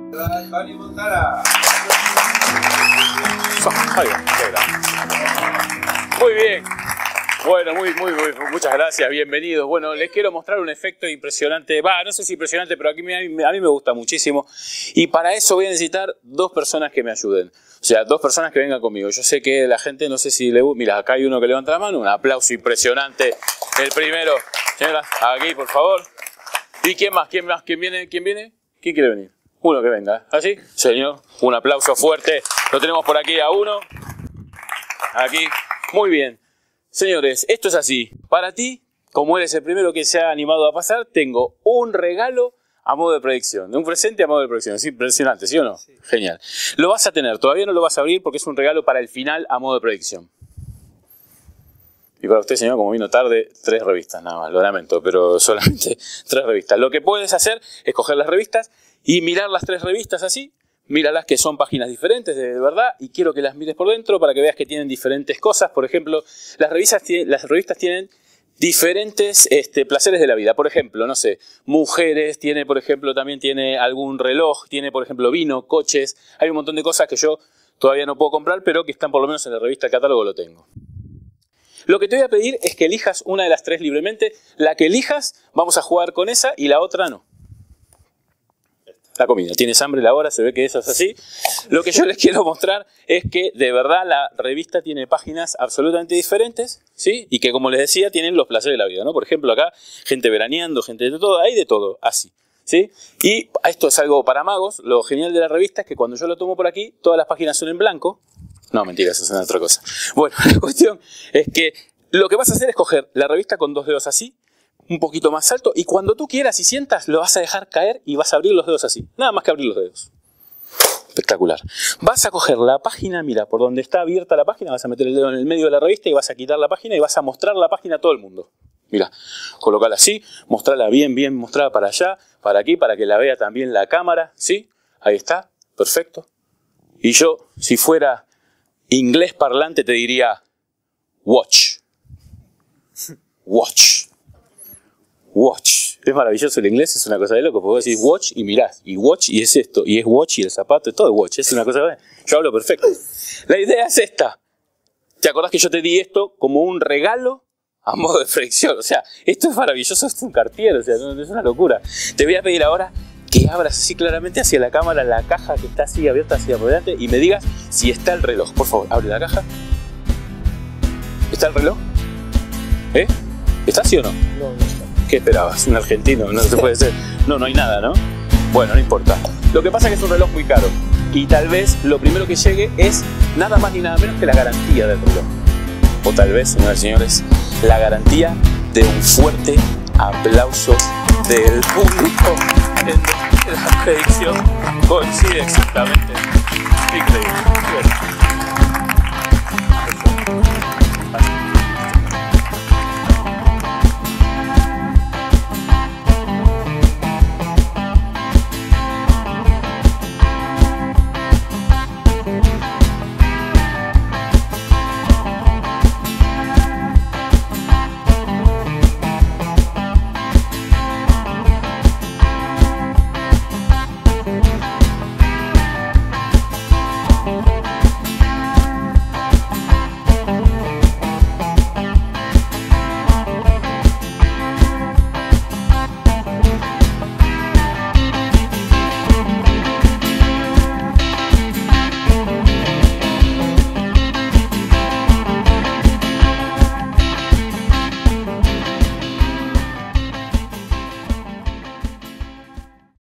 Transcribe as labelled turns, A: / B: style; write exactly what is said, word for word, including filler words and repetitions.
A: Tony Montana.
B: Muy bien. Bueno, muy, muy, muy, muchas gracias, bienvenidos. Bueno, les quiero mostrar un efecto impresionante. Va, no sé si impresionante, pero aquí me, a, mí, a mí me gusta muchísimo. Y para eso voy a necesitar dos personas que me ayuden. O sea, dos personas que vengan conmigo. Yo sé que la gente, no sé si le gusta. Mira, acá hay uno que levanta la mano. Un aplauso impresionante. El primero. Señora, aquí, por favor. ¿Y quién más? ¿Quién más? ¿Quién viene? ¿Quién viene? ¿Quién quiere venir? Uno que venga. ¿Así? Señor, un aplauso fuerte. Lo tenemos por aquí a uno. Aquí. Muy bien. Señores, esto es así. Para ti, como eres el primero que se ha animado a pasar, tengo un regalo a modo de predicción. Un presente a modo de predicción. Es impresionante, ¿sí o no? Sí. Genial. Lo vas a tener. Todavía no lo vas a abrir porque es un regalo para el final a modo de predicción. Y para usted, señor, como vino tarde, tres revistas nada más. Lo lamento, pero solamente tres revistas. Lo que puedes hacer es coger las revistas y mirar las tres revistas así. Míralas, que son páginas diferentes de verdad, y quiero que las mires por dentro para que veas que tienen diferentes cosas. Por ejemplo, las revistas, las revistas tienen diferentes este, placeres de la vida. Por ejemplo, no sé, mujeres, tiene, por ejemplo, también tiene algún reloj, tiene, por ejemplo, vino, coches. Hay un montón de cosas que yo todavía no puedo comprar, pero que están por lo menos en la revista de catálogo, lo tengo. Lo que te voy a pedir es que elijas una de las tres libremente. La que elijas, vamos a jugar con esa, y la otra no. La comida. Tienes hambre la hora, se ve que eso es así. Lo que yo les quiero mostrar es que de verdad la revista tiene páginas absolutamente diferentes, ¿sí? Y que, como les decía, tienen los placeres de la vida, ¿no? Por ejemplo, acá, gente veraneando, gente de todo, hay de todo, así, ¿sí? Y esto es algo para magos. Lo genial de la revista es que cuando yo lo tomo por aquí, todas las páginas son en blanco. No, mentira, eso es otra cosa. Bueno, la cuestión es que lo que vas a hacer es coger la revista con dos dedos así, un poquito más alto, y cuando tú quieras y sientas, lo vas a dejar caer y vas a abrir los dedos así. Nada más que abrir los dedos. Espectacular. Vas a coger la página, mira, por donde está abierta la página, vas a meter el dedo en el medio de la revista y vas a quitar la página y vas a mostrar la página a todo el mundo. Mira, colocala así, mostrarla bien, bien mostrada para allá, para aquí, para que la vea también la cámara, ¿sí? Ahí está, perfecto. Y yo, si fuera inglés parlante, te diría watch. Watch. Watch. Es maravilloso el inglés, es una cosa de loco, porque vos decís watch y mirás, y watch y es esto, y es watch y el zapato, y todo es watch, es una cosa de... Yo hablo perfecto. La idea es esta. ¿Te acordás que yo te di esto como un regalo a modo de predicción? O sea, esto es maravilloso, esto es un Cartier, o sea, no, es una locura. Te voy a pedir ahora que abras así claramente hacia la cámara la caja que está así abierta hacia adelante y me digas si está el reloj. Por favor, abre la caja. ¿Está el reloj? ¿Eh? ¿Está sí o no? No, no está. ¿Qué esperabas? ¿Un argentino? No se puede ser. No, no hay nada, ¿no? Bueno, no importa. Lo que pasa es que es un reloj muy caro. Y tal vez lo primero que llegue es nada más ni nada menos que la garantía del reloj. O tal vez, señoras y señores, la garantía de un fuerte aplauso del público en donde la predicción coincide exactamente. Increíble.